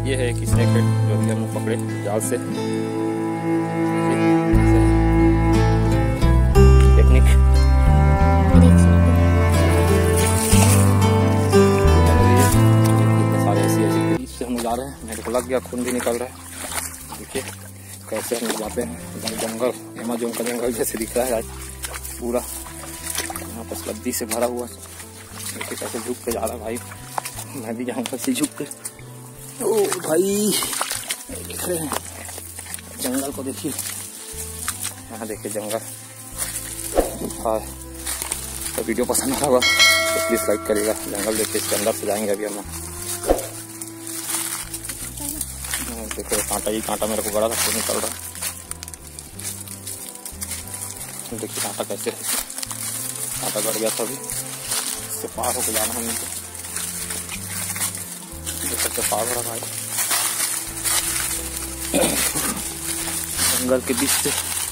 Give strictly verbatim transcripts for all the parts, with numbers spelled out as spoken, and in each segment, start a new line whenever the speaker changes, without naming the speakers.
ये है कि स्नेक हेड जो कि हम लोग पकड़े जाल से। टेक्निक इतने सारे ऐसी ऐसी तरीके से हम जा रहे हैं। मेरे को लग गया, खून भी निकल रहा है। देखिए कैसे हम जाते हैं एकदम जंगल, अमेज़न का जंगल जैसे दिख रहा है पूरा। यहाँ पर लद्दी से भरा हुआ। देखिए कैसे झुक के जा रहा है भाई। मैं भी जाऊँगा से झुक के। ओ भाई देख रहे हैं जंगल को, देखिए यहाँ देखिए जंगल। हाँ तो वीडियो पसंद आया होगा तो प्लीज़ लाइक करिएगा। जंगल देखिए, इसके अंदर से जाएंगे अभी हम। देखो कांटा ही कांटा मेरे को गड़ा था, तो निकल रहा। देखिए कांटा कैसे है, कांटा गड़ गया था अभी। इससे पार होकर जाना है हमको। सबसे पार हो रहा भाई जंगल के बीच से।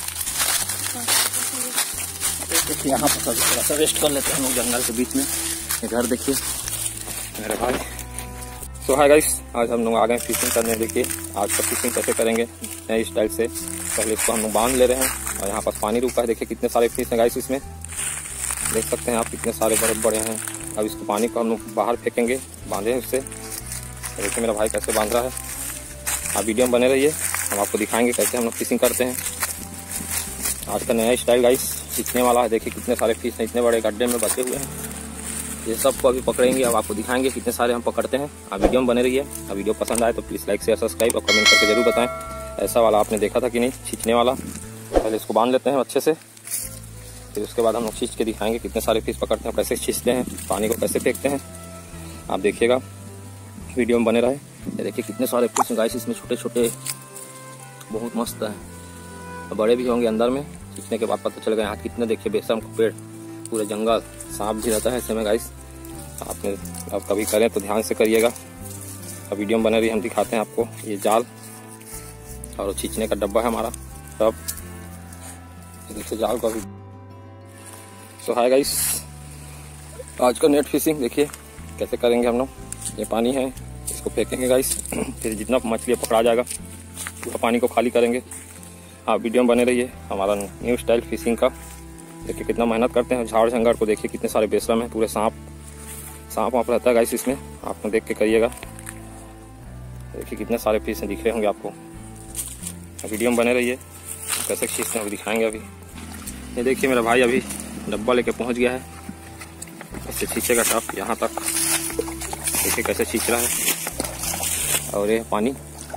देखिए यहाँ पर थोड़ा सा रेस्ट कर लेते हैं हम लोग जंगल के बीच में। इधर देखिए मेरे भाई। सो हाय गाइस, आज हम लोग आ गए फिशिंग करने। देखिए आज का फिशिंग कैसे करेंगे नए स्टाइल से। पहले इसको हम लोग बांध ले रहे हैं और यहाँ पर पानी रुका है। देखिए कितने सारे फिश हैं गाइस इसमें, देख सकते हैं आप कितने सारे बड़े बड़े हैं। अब इसको पानी को हम लोग बाहर फेंकेंगे, बांधे उससे। देखिए मेरा भाई कैसे बांध रहा है। आप वीडियो में बने रहिए, हम आपको दिखाएंगे कैसे हम लोग फिशिंग करते हैं। आज का नया स्टाइल गाइस सीखने वाला है। देखिए कितने सारे फिश हैं, इतने बड़े गड्ढे में बचे हुए हैं। ये सबको अभी पकड़ेंगे, अब आपको दिखाएंगे कितने सारे हम पकड़ते हैं। आप वीडियो में बने रहिए। अब वीडियो पसंद आए तो प्लीज़ लाइक शेयर सब्सक्राइब और कमेंट करके जरूर बताएं ऐसा वाला आपने देखा था कि नहीं खींचने वाला। पहले इसको बांध लेते हैं अच्छे से, फिर उसके बाद हम लोग खींच के दिखाएंगे कितने सारे फिश पकड़ते हैं, कैसे खींचते हैं, पानी को कैसे फेंकते हैं। आप देखिएगा, वीडियो में बने रहे। ये देखिए कितने सारे फिश गाइस इसमें, छोटे छोटे बहुत मस्त है। बड़े भी होंगे अंदर में। खींचने के बाद पता चलेगा यहाँ कितने। देखिए बेशम का पेड़, पूरे जंगल, सांप भी रहता है ऐसे में गाइस। आपने अब कभी करें तो ध्यान से करिएगा। अब वीडियो में बने रही, हम दिखाते हैं आपको। ये जाल और खींचने का डब्बा है हमारा सब। देखिए जाल को अभी। सो हाय गाइस, आज का नेट फिशिंग देखिए कैसे करेंगे हम लोग। ये पानी है, इसको फेंकेंगे गाइस। फिर जितना मछली पकड़ा जाएगा पूरा पानी को खाली करेंगे। आप वीडियो में बने रहिए। हमारा न्यू स्टाइल फिशिंग का देखिए कितना मेहनत करते हैं। झाड़ जंगल को देखिए कितने सारे बेसम हैं, पूरे सांप सांप वाप रहता है गाइस इसमें। आप देख के करिएगा। देखिए कितने सारे फिश हैं, दिख रहे होंगे आपको। वीडियो में बने रहिए, कैसे खींचते हैं दिखाएंगे अभी। ये देखिए मेरा भाई अभी डब्बा लेके पहुंच गया है। ऐसे खींचेगा टप यहाँ तक। देखिए कैसे खींच रहा है। और ये पानी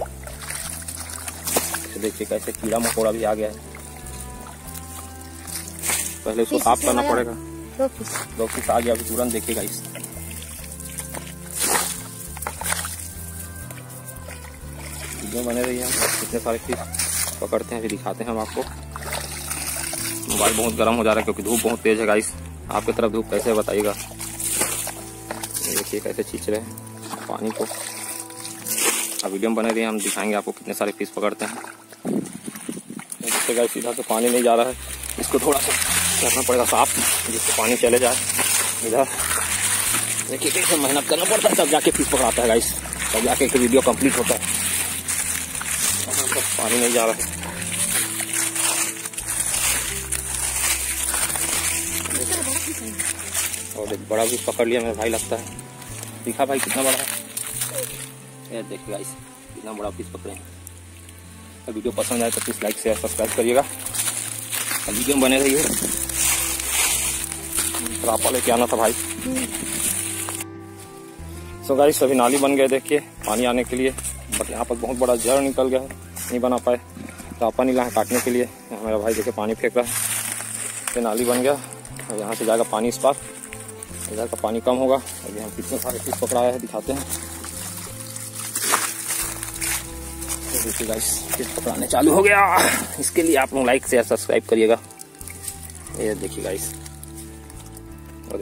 देखिए कैसे कीड़ा मकोड़ा भी आ गया है। पहले उसको साफ करना पड़ेगा। दो फिश आ गया अभी तुरंत, देखिएगा इस वीडियो बने रही है। कितने सारे फिश पकड़ते हैं, फिर दिखाते हैं हम आपको। मोबाइल बहुत गर्म हो जा रहा है क्योंकि धूप बहुत तेज है गाइस। आपकी तरफ धूप कैसे है बताइएगा। देखिए कैसे खींच रहे हैं पानी को। अब वीडियो में बने रही है, हम दिखाएंगे आपको कितने सारे फिश पकड़ते हैं। देखिए गाइस सीधा तो पानी नहीं जा रहा है, इसको थोड़ा सा करना पड़ेगा साफ, जिससे पानी चले जाए इधर। देखिए कैसे मेहनत करना पड़ता है, तब जाके फिश पकड़ाता है गाइस, तब जाके वीडियो कंप्लीट होता है। तो पानी नहीं जा रहा है। और एक बड़ा फिश पकड़ लिया मेरा भाई लगता है। दिखा भाई कितना बड़ा है। ये देखिए गाइस कितना बड़ा फिश पकड़े हैं। वीडियो पसंद आए तो प्लीज लाइक शेयर सब्सक्राइब करिएगा। वीडियो में बने रहिए। रापा लेके आना था भाई। सो गाइस अभी नाली बन गए देखिए पानी आने के लिए, बट यहाँ पर बहुत बड़ा जड़ निकल गया है, नहीं बना पाए। रापा नीला है काटने के लिए। यहाँ मेरा भाई देखिए पानी फेंक रहा है। ये नाली बन गया और यहाँ से जाएगा पानी इस पार। इधर का पानी कम होगा। अभी हम कितने सारे फिश पकड़ाए हैं दिखाते हैं। देखिए गाइस फिश पकड़ाने चालू हो गया। इसके लिए आप लोग लाइक शेयर सब्सक्राइब करिएगा। ये देखिए गाइस, और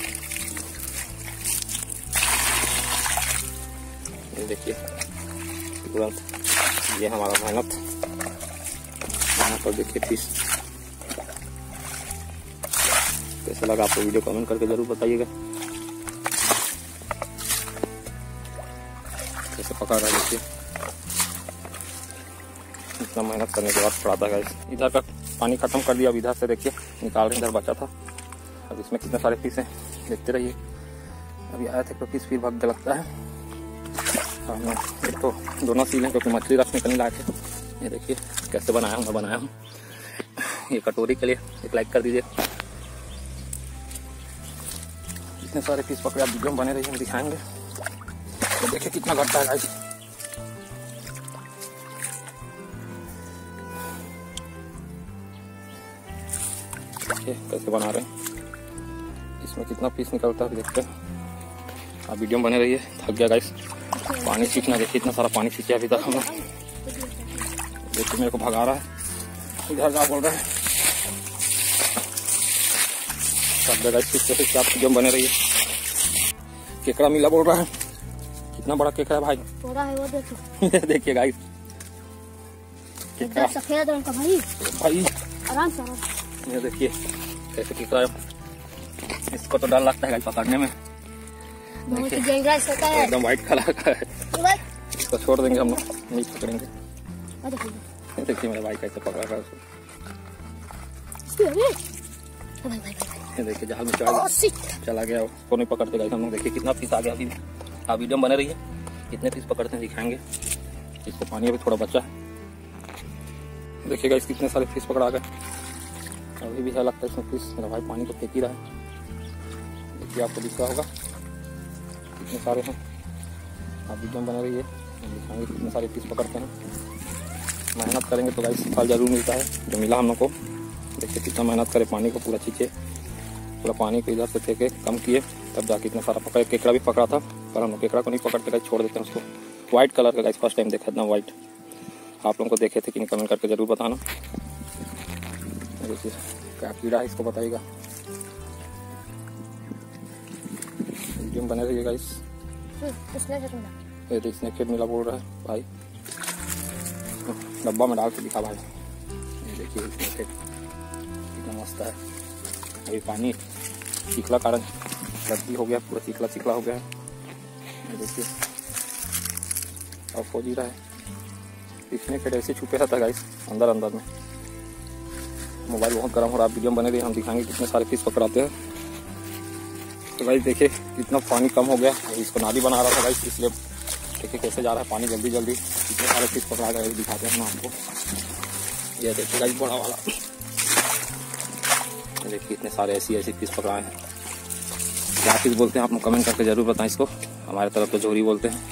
ये देखिए तुरंत ये हमारा मेहनत। यहाँ पर देखिए फिश कैसा लगा आपको, वीडियो कमेंट करके जरूर बताइएगा। कैसे पका रहा है देखिए, इतना मेहनत करने के बाद पड़ा था गाइस। इधर का पानी खत्म कर दिया, अब इधर से देखिए निकाल रहे, इधर बचा था। अब इसमें कितने सारे पीस हैं देखते रहिए। अभी आया था तो पीस फिर भाग लगता है। एक तो दोनों सील हैं क्योंकि मछली रखने के लिए लाए थे। ये देखिए कैसे बनाया हूँ मैं बनाया हूँ ये कटोरी के लिए एक लाइक कर दीजिए। इतने सारे पीस पकड़े, आप वीडियो में बने रहिए, हम दिखाएंगे। तो देखिए कितना घटता है गाइस। कैसे बना रहे हैं, इसमें कितना पीस निकलता है देखते हैं। आप वीडियो में बने रहिए। थक गया गाइस, पानी सीखना, देखिए इतना सारा पानी सीखे अभी तक हम लोग। देखिए मेरे को भगा रहा है, इधर जा बोल रहा है। थक गया गाइस, सीखते सीखते आप वीडियो में बने रहिए। केकड़ा मिला बोल रहा है, कितना बड़ा केकड़ा है भाई,
थोड़ा है वो देखो।
देखिए गाइस केकड़ा
सफेद रंग का भाई
भाई
आराम से आराम।
ये देखिए कैसे केकड़ा है, इसको तो डर लगता है गाइस पकड़ने में,
बहुत ही डेंजरस होता है,
एकदम व्हाइट कलर का है। इसको छोड़ देंगे हम लोग, नहीं पकड़ेंगे। देखिए मेरा भाई कैसे पकड़ा है उसको, ये देखिए जाल में चला चला गया, उसको नहीं पकड़ते गाइस हम लोग। देखिए कितना पीस आ गया अभी। आप वीडियो में बने रहिए, कितने पीस पकड़ते हैं दिखाएंगे। इसको पानी अभी थोड़ा बचा है, देखिए गाइस कितने सारे फिश पकड़ा गए। अभी भी है लगता है इसमें फिश, मेरा भाई पानी तो फेंक ही रहा है। देखिए आपको दिख रहा होगा कितने सारे हैं। आप वीडियो में बने रहिए, दिखाएंगे कितने सारे फिश पकड़ते हैं। मेहनत करेंगे तो गाइस फल जरूर मिलता है, जो मिला हम लोग को। देखिए कितना मेहनत करे, पानी को पूरा खींचे, पूरा पानी को इधर से फेंके, कम किए, तब जाके इतना सारा पकड़े। केकड़ा भी पकड़ा था, पर हम लोग केकड़ा को नहीं पकड़ते गाइस, छोड़ देते हैं उसको। व्हाइट कलर का गाइस फर्स्ट टाइम देखा इतना व्हाइट। आप लोगों को देखे थे कि नहीं कमेंट करके जरूर बताना। देखिए क्या कीड़ा है, इसको बताइएगा। वीडियो में बने रहिए गाइस। ये देखिए स्नैक मिला बोल रहा है भाई, डब्बा में डाल के दिखा भाई। ये देखिए स्नैक कितना मस्त है। अभी पानी चिखला कारण रद्दी हो गया, पूरा चिखला चिखला हो गया है। ये देखिए अब हो जी रहा है। इसमें फिर ऐसे छुपे रहता है गाइस अंदर अंदर में। मोबाइल बहुत गर्म हो रहा है, वीडियो में बने रहिए, हम दिखाएंगे कितने सारे फिश पकड़ाते हैं। तो गाइस देखिए कितना पानी कम हो गया, इसको नाली बना रहा था गाइस, इसलिए देखिए कैसे जा रहा है पानी जल्दी जल्दी। कितने सारे फिश पकड़ा गए दिखाते हैं हम आपको। ये देखिए गाइस बड़ा वाला, देखिए कितने सारे ऐसी ऐसी फिश पकड़ाए हैं। क्या फिश बोलते हैं आप लोग कमेंट करके जरूर बताएं इसको। हमारे तरफ तो जोरी बोलते हैं।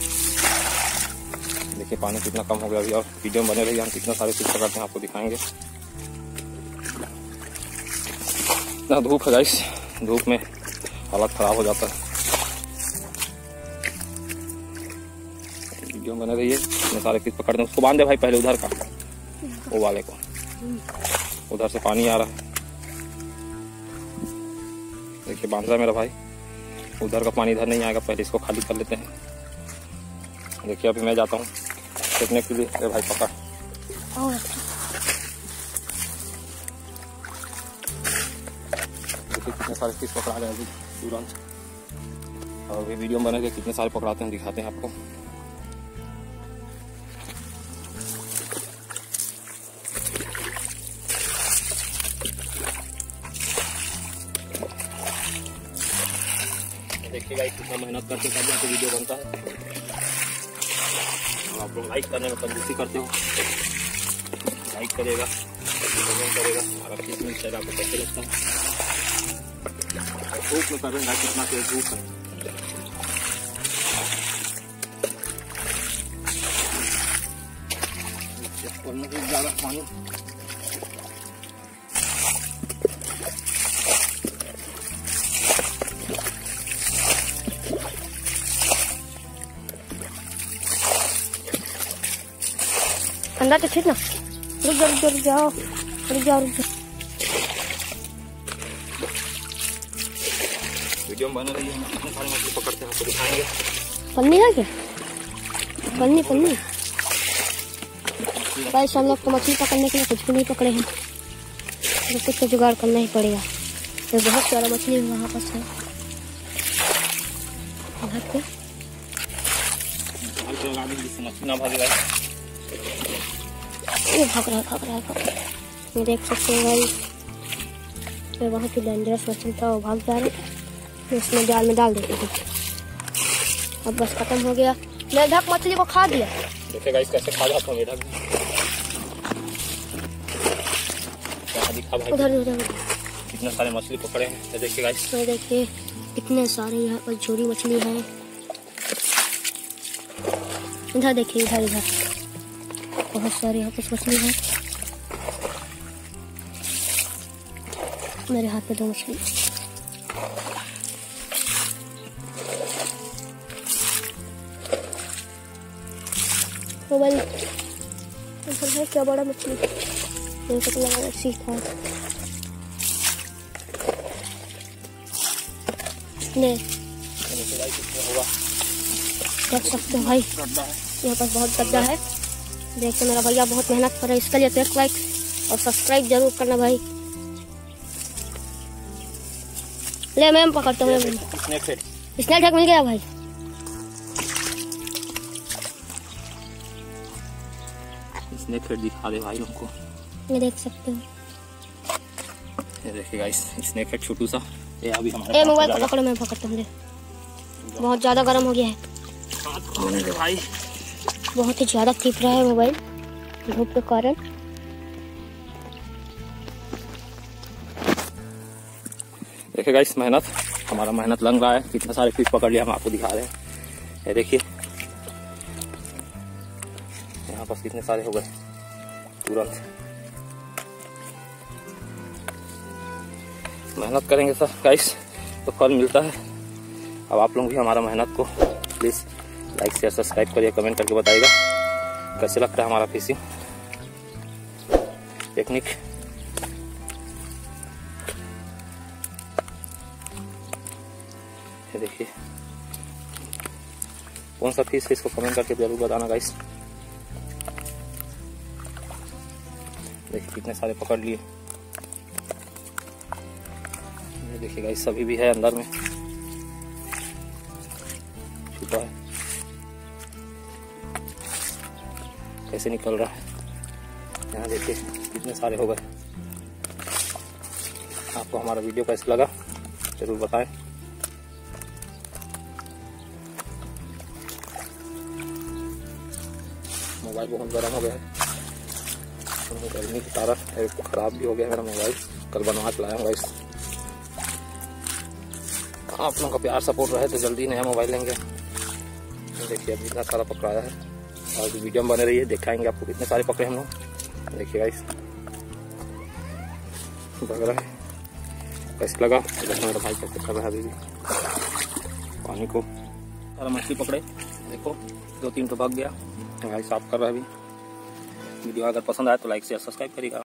देखिए पानी कितना कम हो गया अभी, और वीडियो में बने रहिए, हम कितना सारे फिश पकड़ते हैं आपको दिखाएंगे। इतना धूप है गाइस, धूप में हालत खराब हो जाता है। वीडियो में बने रहिए, कितने सारे फिश पकड़ते हैं। उसको बांध दे भाई पहले, उधर का वो वाले को, उधर से पानी आ रहा है। देखिए बांध रहा है मेरा भाई, उधर का पानी इधर नहीं आएगा, पहले इसको खाली कर लेते हैं। देखिए अभी मैं जाता हूँ फेंकने के लिए। अरे भाई पकड़, देखिए कितने सारे फिश पकड़ा गए अभी तुरंत। और अभी वीडियो में बने गए कितने सारे पकड़ाते हैं दिखाते हैं आपको। देखिए गाइस कितना मेहनत करते हैं, तब वीडियो बनता है। आप लोग लाइक करने में कंजूसी करते हो, लाइक करेगा, कमेंट करेगा, हमारा फिश मिल जाएगा। आपको कैसे लगता है धूप में करेंगे, कितना तेज धूप है। ज़्यादा पानी
अंदर तो ठीक ना, रुक जाओ रुक जाओ रुक जाओ रुक जाओ।
वीडियो में बने रहिए, हम कितने सारे मछली पकड़ते हैं आपको दिखाएंगे।
पन्नी है क्या? पन्नी पन्नी गाइस, हम लोग तो मछली पकड़ने के लिए कुछ भी नहीं पकड़े हैं, तो कुछ तो जुगाड़ करना ही पड़ेगा। तो बहुत सारा मछली वहाँ पर है,
जाल को लगा देंगे जिससे मछली ना भागे गाइस।
ये भाग रहा है भाग रहा है भाग रहा है, ये देख सकते हैं गाइस। ये बहुत ही डेंजरस मछली था, वो भाग जा रहा था, तो इसमें जाल में डाल देते थे। अब बस खत्म हो गया, मेढक मछली को खा दिया।
देखिए गाइस कैसे खा जाता मेढक, दिखा भाई
उधर उधर
कितने सारे मछली पकड़े हैं। देखिए गाइस,
तो देखिए कितने सारे यहाँ पर छोटी मछली है। इधर देखिए, इधर इधर बहुत सारे यहाँ पर मछली है। मेरे हाथ में दो मछली। मोबाइल है क्या बड़ा मछली, तो लगा सीखा ने देख सकते हो भाई, यहाँ पर बहुत गड्ढा है। देखते मेरा भैया बहुत मेहनत कर रहा है इसके लिए, तो एक लाइक और सब्सक्राइब जरूर करना भाई। ले मैम पकड़ता हूँ, स्नेक हेड मिल गया भाई।
स्नेक हेड दिखा दे भाई हमको,
ये देख सकते हो।
ये देखिए गाइस स्नेक हेड छोटू सा, ये अभी हमारे
ए मोबाइल को पकड़ो, मैं पकड़ता हूँ। बहुत ज्यादा गर्म हो गया है
भाई,
बहुत ही ज्यादा खींच रहा है मोबाइल धूप के कारण।
देखिए गाइस मेहनत, हमारा मेहनत लग रहा है। कितने सारे फिश पकड़ लिया हम आपको दिखा रहे हैं। ये देखिए यहाँ पर कितने सारे हो गए तुरंत। मेहनत करेंगे सर गाइस तो फल मिलता है। अब आप लोग भी हमारा मेहनत को प्लीज लाइक शेयर सब्सक्राइब करिए, कमेंट करके बताइएगा कैसे लगता है हमारा फिशिंग टेक्निक। ये देखिए कौन सा फिश है इसको कमेंट करके जरूर बताना गाइस। देखिए कितने सारे पकड़ लिए। ये देखिए गाइस सभी भी है अंदर में छुपा है, कैसे निकल रहा है। यहाँ देखिए कितने सारे हो गए। आपको हमारा वीडियो कैसा लगा जरूर बताएं। मोबाइल बहुत गर्म हो गया है, गर्मी के कारण खराब भी हो गया मेरा मोबाइल, कल बनवा के लाया हूँ गाइस। आप लोगों का प्यार सपोर्ट रहे तो जल्दी नया मोबाइल लेंगे। तो देखिए अभी इतना सारा पकड़ाया है और वीडियो में बने रही है, दिखाएंगे आपको कितने सारे पकड़े हम लोग। देखिए गाइस लग रहा है कैसे लगा। मेरा भाई कैसे कर रहा है अभी भी पानी को। सारा मछली पकड़े देखो, दो तीन तो भाग गया। भाई साफ कर रहा है अभी। वीडियो अगर पसंद आए तो लाइक शेयर सब्सक्राइब करिएगा।